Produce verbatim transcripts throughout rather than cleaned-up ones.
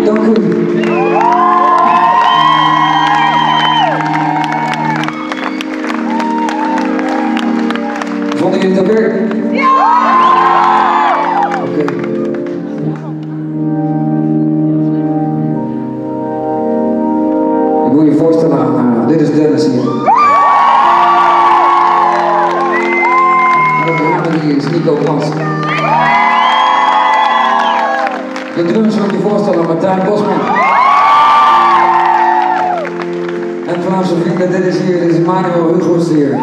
Dank u. Vonden jullie het oké? Ja! Oké. Okay. Ik wil je voorstellen aan, uh, dit is Dennis hier. En de dame hier is Nico Frans. De drums wil ik je voorstellen aan Martijn Bosman. En vanaf zijn vrienden, dit is hier, dit is Manuel Hugo's hier.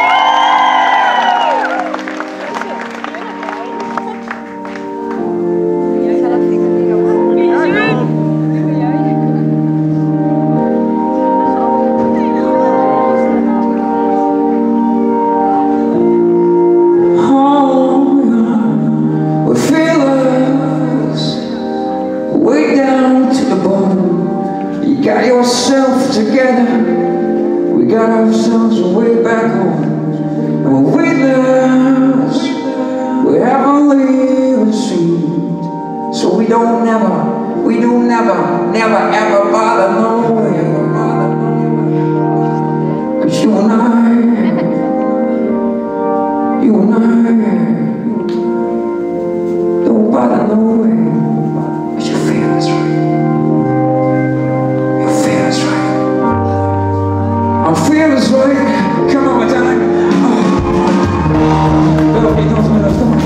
Got yourself together, we got ourselves way back home. And we're weightless, we haven't lived seen. So we don't never, we do never, never ever bother no way. Cause you and I, you and I, don't bother no way. Cause you feel this right. I'm feeling right. Come on, my time. Oh. Little bit of me left on.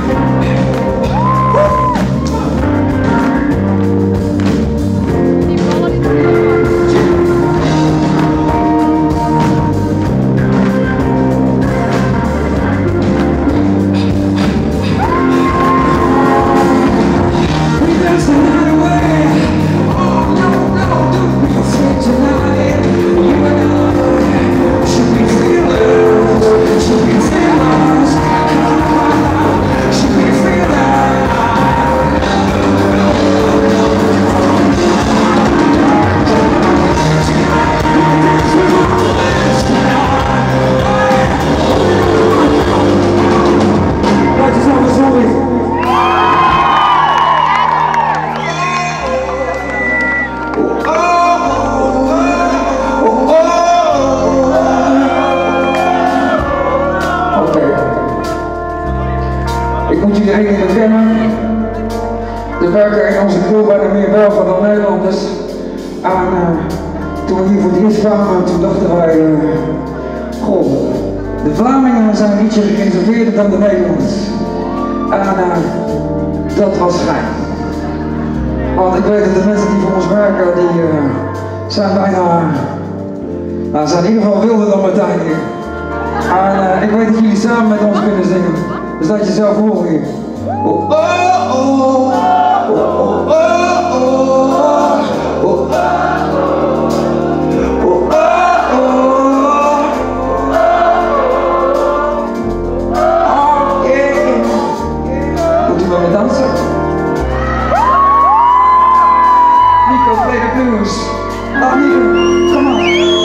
Ik moet jullie even bekennen, er werken in onze crew bijna meer Belgen dan Nederlanders. En uh, toen we hier voor het eerst kwamen, toen dachten wij, uh, goh, de Vlamingen zijn ietsje gereserveerder dan de Nederlanders. En uh, dat was schijn. Want ik weet dat de mensen die voor ons werken, die uh, zijn bijna, nou, zijn in ieder geval wilder dan Martijn hier. En uh, ik weet dat jullie samen met ons kunnen zingen. Dus laat jezelf horen hier. Oh, oh, oh, oh, oh, oh, oh, oh, dansen. Nico, play the blues. Oh, Nico, come on.